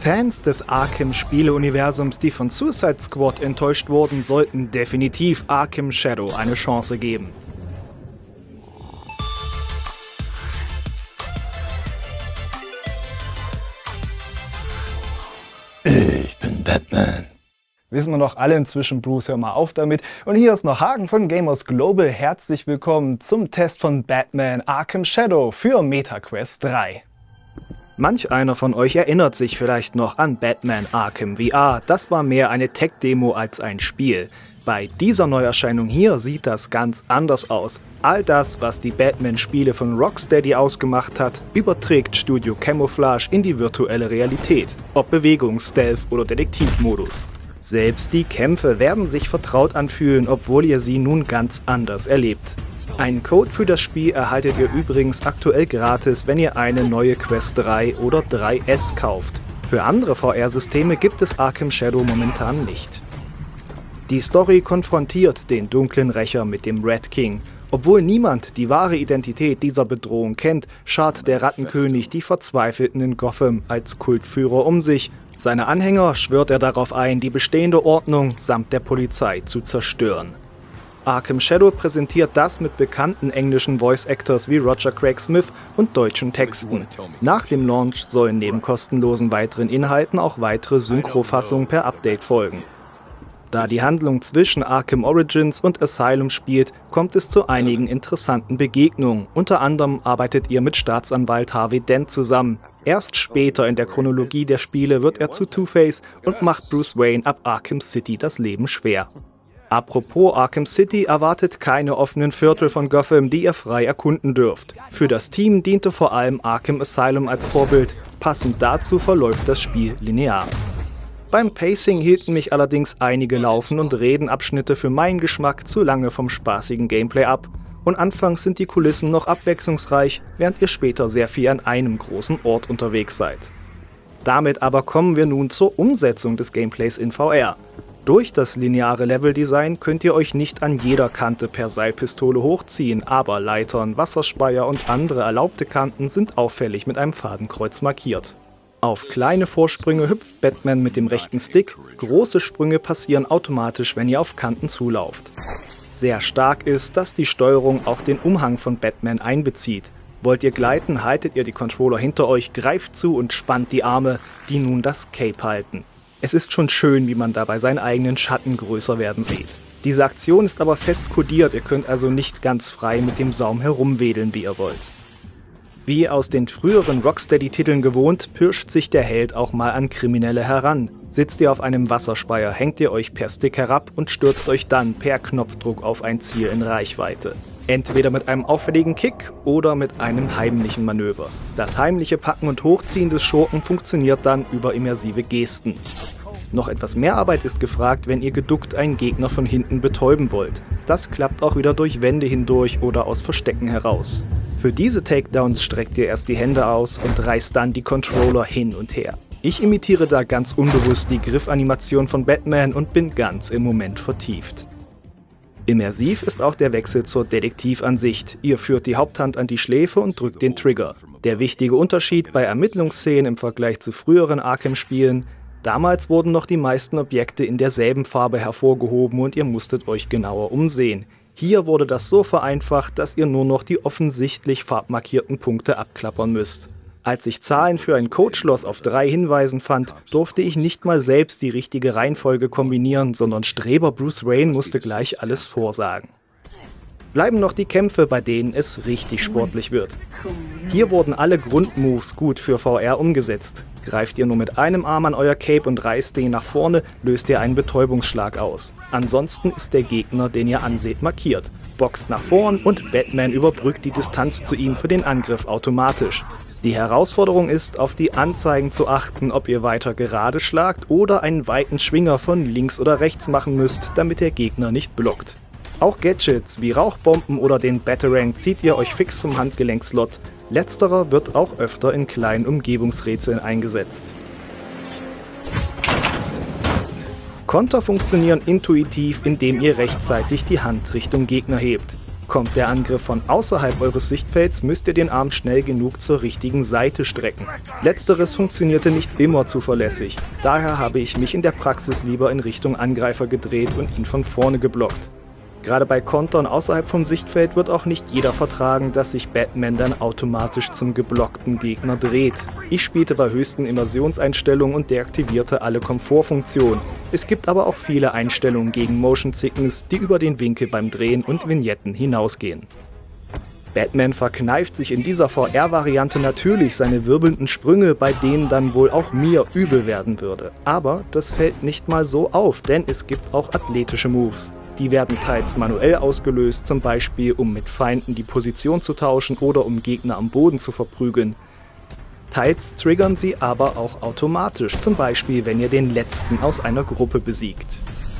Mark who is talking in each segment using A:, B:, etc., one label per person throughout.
A: Fans des Arkham-Spiele-Universums, die von Suicide Squad enttäuscht wurden, sollten definitiv Arkham Shadow eine Chance geben.
B: Ich bin Batman.
A: Wissen wir doch alle inzwischen, Bruce, hör mal auf damit. Und hier ist noch Hagen von Gamers Global. Herzlich willkommen zum Test von Batman Arkham Shadow für MetaQuest 3. Manch einer von euch erinnert sich vielleicht noch an Batman Arkham VR. Das war mehr eine Tech-Demo als ein Spiel. Bei dieser Neuerscheinung hier sieht das ganz anders aus. All das, was die Batman-Spiele von Rocksteady ausgemacht hat, überträgt Studio Camouflage in die virtuelle Realität. Ob Bewegung, Stealth oder Detektivmodus. Selbst die Kämpfe werden sich vertraut anfühlen, obwohl ihr sie nun ganz anders erlebt. Einen Code für das Spiel erhaltet ihr übrigens aktuell gratis, wenn ihr eine neue Quest 3 oder 3S kauft. Für andere VR-Systeme gibt es Arkham Shadow momentan nicht. Die Story konfrontiert den dunklen Rächer mit dem Rat King. Obwohl niemand die wahre Identität dieser Bedrohung kennt, schart der Rattenkönig die Verzweifelten in Gotham als Kultführer um sich. Seine Anhänger schwört er darauf ein, die bestehende Ordnung samt der Polizei zu zerstören. Arkham Shadow präsentiert das mit bekannten englischen Voice-Actors wie Roger Craig Smith und deutschen Texten. Nach dem Launch sollen neben kostenlosen weiteren Inhalten auch weitere Synchrofassungen per Update folgen. Da die Handlung zwischen Arkham Origins und Asylum spielt, kommt es zu einigen interessanten Begegnungen. Unter anderem arbeitet ihr mit Staatsanwalt Harvey Dent zusammen. Erst später in der Chronologie der Spiele wird er zu Two-Face und macht Bruce Wayne ab Arkham City das Leben schwer. Apropos Arkham City, erwartet keine offenen Viertel von Gotham, die ihr frei erkunden dürft. Für das Team diente vor allem Arkham Asylum als Vorbild. Passend dazu verläuft das Spiel linear. Beim Pacing hielten mich allerdings einige Laufen- und Redenabschnitte für meinen Geschmack zu lange vom spaßigen Gameplay ab. Und anfangs sind die Kulissen noch abwechslungsreich, während ihr später sehr viel an einem großen Ort unterwegs seid. Damit aber kommen wir nun zur Umsetzung des Gameplays in VR. Durch das lineare Leveldesign könnt ihr euch nicht an jeder Kante per Seilpistole hochziehen, aber Leitern, Wasserspeier und andere erlaubte Kanten sind auffällig mit einem Fadenkreuz markiert. Auf kleine Vorsprünge hüpft Batman mit dem rechten Stick, große Sprünge passieren automatisch, wenn ihr auf Kanten zulauft. Sehr stark ist, dass die Steuerung auch den Umhang von Batman einbezieht. Wollt ihr gleiten, haltet ihr die Controller hinter euch, greift zu und spannt die Arme, die nun das Cape halten. Es ist schon schön, wie man dabei seinen eigenen Schatten größer werden sieht. Diese Aktion ist aber fest kodiert, ihr könnt also nicht ganz frei mit dem Saum herumwedeln, wie ihr wollt. Wie aus den früheren Rocksteady-Titeln gewohnt, pirscht sich der Held auch mal an Kriminelle heran. Sitzt ihr auf einem Wasserspeier, hängt ihr euch per Stick herab und stürzt euch dann per Knopfdruck auf ein Ziel in Reichweite. Entweder mit einem auffälligen Kick oder mit einem heimlichen Manöver. Das heimliche Packen und Hochziehen des Schurken funktioniert dann über immersive Gesten. Noch etwas mehr Arbeit ist gefragt, wenn ihr geduckt einen Gegner von hinten betäuben wollt. Das klappt auch wieder durch Wände hindurch oder aus Verstecken heraus. Für diese Takedowns streckt ihr erst die Hände aus und reißt dann die Controller hin und her. Ich imitiere da ganz unbewusst die Griffanimation von Batman und bin ganz im Moment vertieft. Immersiv ist auch der Wechsel zur Detektivansicht. Ihr führt die Haupthand an die Schläfe und drückt den Trigger. Der wichtige Unterschied bei Ermittlungsszenen im Vergleich zu früheren Arkham-Spielen: damals wurden noch die meisten Objekte in derselben Farbe hervorgehoben und ihr musstet euch genauer umsehen. Hier wurde das so vereinfacht, dass ihr nur noch die offensichtlich farbmarkierten Punkte abklappern müsst. Als ich Zahlen für ein Codeschloss auf 3 Hinweisen fand, durfte ich nicht mal selbst die richtige Reihenfolge kombinieren, sondern Streber Bruce Wayne musste gleich alles vorsagen. Bleiben noch die Kämpfe, bei denen es richtig sportlich wird. Hier wurden alle Grundmoves gut für VR umgesetzt. Greift ihr nur mit einem Arm an euer Cape und reißt den nach vorne, löst ihr einen Betäubungsschlag aus. Ansonsten ist der Gegner, den ihr anseht, markiert. Boxt nach vorn und Batman überbrückt die Distanz zu ihm für den Angriff automatisch. Die Herausforderung ist, auf die Anzeigen zu achten, ob ihr weiter gerade schlagt oder einen weiten Schwinger von links oder rechts machen müsst, damit der Gegner nicht blockt. Auch Gadgets wie Rauchbomben oder den Batarang zieht ihr euch fix vom Handgelenkslot. Letzterer wird auch öfter in kleinen Umgebungsrätseln eingesetzt. Konter funktionieren intuitiv, indem ihr rechtzeitig die Hand Richtung Gegner hebt. Kommt der Angriff von außerhalb eures Sichtfelds, müsst ihr den Arm schnell genug zur richtigen Seite strecken. Letzteres funktionierte nicht immer zuverlässig, daher habe ich mich in der Praxis lieber in Richtung Angreifer gedreht und ihn von vorne geblockt. Gerade bei Kontern außerhalb vom Sichtfeld wird auch nicht jeder vertragen, dass sich Batman dann automatisch zum geblockten Gegner dreht. Ich spielte bei höchsten Immersionseinstellungen und deaktivierte alle Komfortfunktionen. Es gibt aber auch viele Einstellungen gegen Motion Sickness, die über den Winkel beim Drehen und Vignetten hinausgehen. Batman verkneift sich in dieser VR-Variante natürlich seine wirbelnden Sprünge, bei denen dann wohl auch mir übel werden würde. Aber das fällt nicht mal so auf, denn es gibt auch athletische Moves. Die werden teils manuell ausgelöst, zum Beispiel um mit Feinden die Position zu tauschen oder um Gegner am Boden zu verprügeln. Teils triggern sie aber auch automatisch, zum Beispiel wenn ihr den letzten aus einer Gruppe besiegt.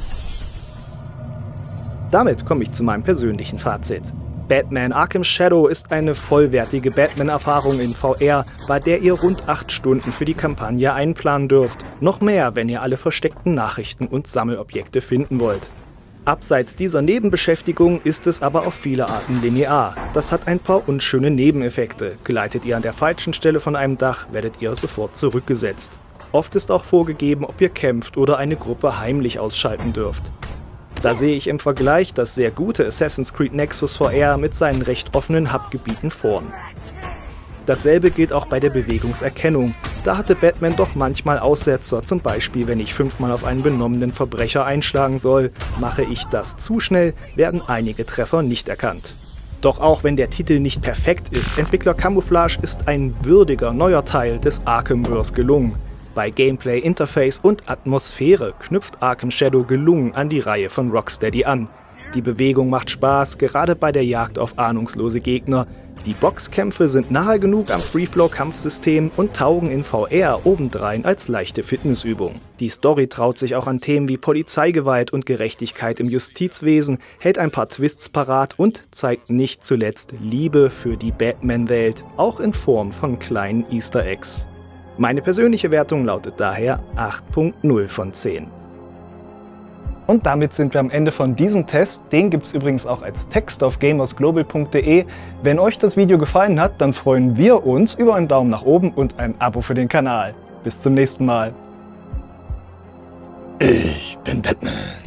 A: Damit komme ich zu meinem persönlichen Fazit. Batman Arkham Shadow ist eine vollwertige Batman-Erfahrung in VR, bei der ihr rund 8 Stunden für die Kampagne einplanen dürft. Noch mehr, wenn ihr alle versteckten Nachrichten und Sammelobjekte finden wollt. Abseits dieser Nebenbeschäftigung ist es aber auf viele Arten linear. Das hat ein paar unschöne Nebeneffekte. Gleitet ihr an der falschen Stelle von einem Dach, werdet ihr sofort zurückgesetzt. Oft ist auch vorgegeben, ob ihr kämpft oder eine Gruppe heimlich ausschalten dürft. Da sehe ich im Vergleich das sehr gute Assassin's Creed Nexus VR mit seinen recht offenen Hubgebieten vorn. Dasselbe gilt auch bei der Bewegungserkennung. Da hatte Batman doch manchmal Aussetzer, zum Beispiel wenn ich 5-mal auf einen benommenen Verbrecher einschlagen soll. Mache ich das zu schnell, werden einige Treffer nicht erkannt. Doch auch wenn der Titel nicht perfekt ist, Entwickler Camouflage ist ein würdiger neuer Teil des Arkhamverse gelungen. Bei Gameplay, Interface und Atmosphäre knüpft Arkham Shadow gelungen an die Reihe von Rocksteady an. Die Bewegung macht Spaß, gerade bei der Jagd auf ahnungslose Gegner. Die Boxkämpfe sind nahe genug am Freeflow-Kampfsystem und taugen in VR obendrein als leichte Fitnessübung. Die Story traut sich auch an Themen wie Polizeigewalt und Gerechtigkeit im Justizwesen, hält ein paar Twists parat und zeigt nicht zuletzt Liebe für die Batman-Welt, auch in Form von kleinen Easter Eggs. Meine persönliche Wertung lautet daher 8.0 von 10. Und damit sind wir am Ende von diesem Test. Den gibt es übrigens auch als Text auf gamersglobal.de. Wenn euch das Video gefallen hat, dann freuen wir uns über einen Daumen nach oben und ein Abo für den Kanal. Bis zum nächsten Mal.
B: Ich bin Batman.